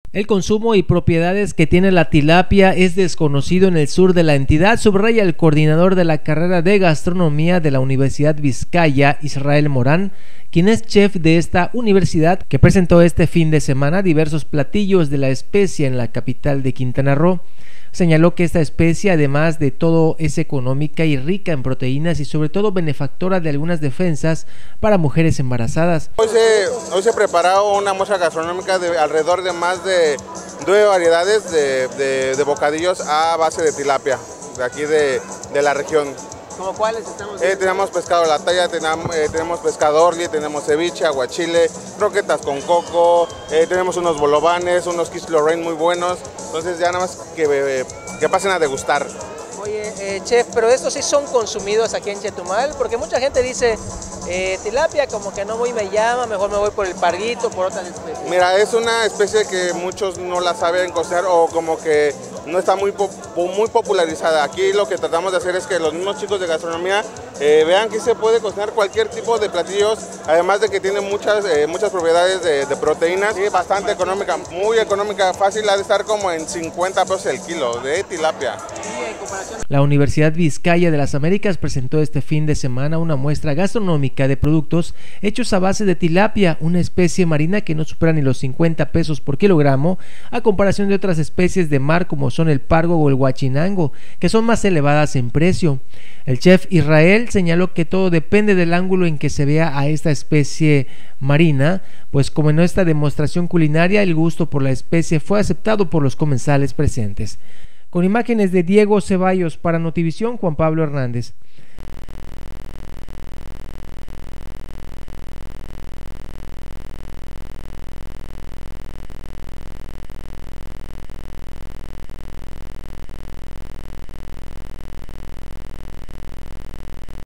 El consumo y propiedades que tiene la tilapia es desconocido en el sur de la entidad, subraya el coordinador de la carrera de gastronomía de la Universidad Vizcaya, Israel Morán, quien es chef de esta universidad, que presentó este fin de semana diversos platillos de la especie en la capital de Quintana Roo. Señaló que esta especie, además de todo, es económica y rica en proteínas y sobre todo benefactora de algunas defensas para mujeres embarazadas. Hoy se preparó una muestra gastronómica de alrededor de más de 9 variedades de bocadillos a base de tilapia, de aquí de la región. ¿Cómo cuáles estamos viendo? Tenemos pescado a la talla, tenemos pescado orly, tenemos ceviche, aguachile, croquetas con coco, tenemos unos bolovanes, unos quiche Lorraine muy buenos. Entonces ya nada más que pasen a degustar. Oye, chef, pero estos sí son consumidos aquí en Chetumal, porque mucha gente dice tilapia como que no muy me llama, mejor me voy por el parguito, por otras especies. Mira, es una especie que muchos no la saben cocinar o como que no está muy popularizada. Aquí lo que tratamos de hacer es que los mismos chicos de gastronomía vean que se puede cocinar cualquier tipo de platillos, además de que tiene muchas propiedades de proteínas y bastante económica, muy económica, fácil, ha de estar como en 50 pesos el kilo de tilapia. La Universidad Vizcaya de las Américas presentó este fin de semana una muestra gastronómica de productos hechos a base de tilapia, una especie marina que no supera ni los 50 pesos por kilogramo, a comparación de otras especies de mar como son el pargo o el huachinango, que son más elevadas en precio. El chef Israel señaló que todo depende del ángulo en que se vea a esta especie marina, pues como en esta demostración culinaria, el gusto por la especie fue aceptado por los comensales presentes. Con imágenes de Diego Ceballos para Notivisión, Juan Pablo Hernández.